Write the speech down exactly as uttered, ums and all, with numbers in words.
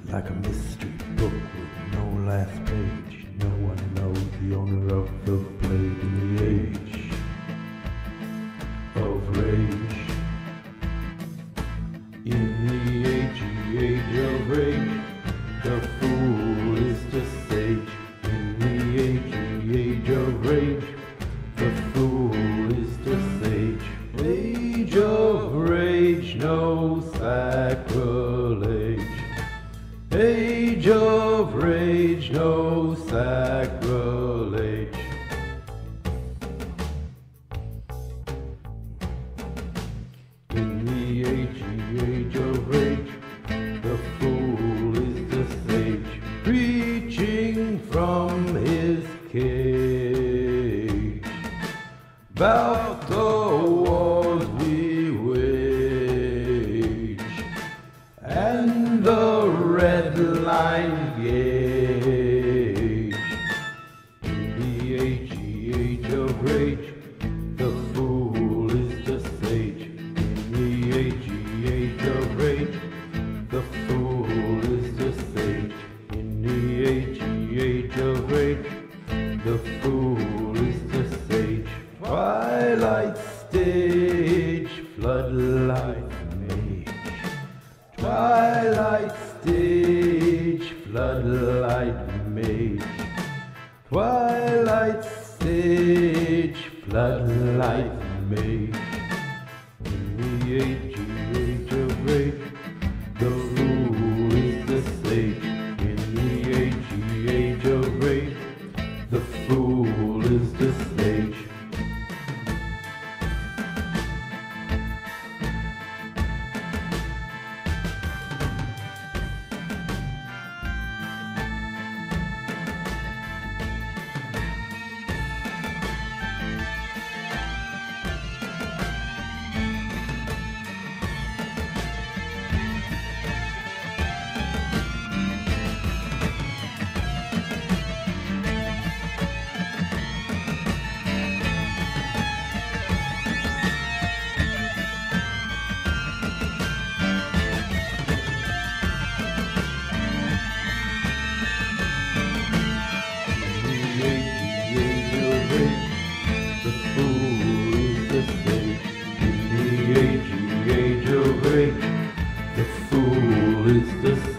like a mystery book with no last page. No one knows the owner of the blade in the age of rage. In the age, the age of rage, the fool is the sage. In the age, the age of rage, the fool is the sage. Age of rage, no sacrilege. Age of rage, no sacrilege. In the age, the age of rage, the fool is the sage, preaching from his cage about the wars we wage and the red line gauge. In the age, the age of rage, the fool is the sage. In the age, the age of rage, the fool is the sage. In the age, the age of rage, the fool is the sage. Twilight stage, floodlight mage. Twilight stage, floodlight mage. Twilight stage, floodlight mage. In the age, the age of rage, the fool is the sage. In the age, the age of rage, the fool is the sage. The fool is the sage. In the age, the age of rage, the fool is the sage.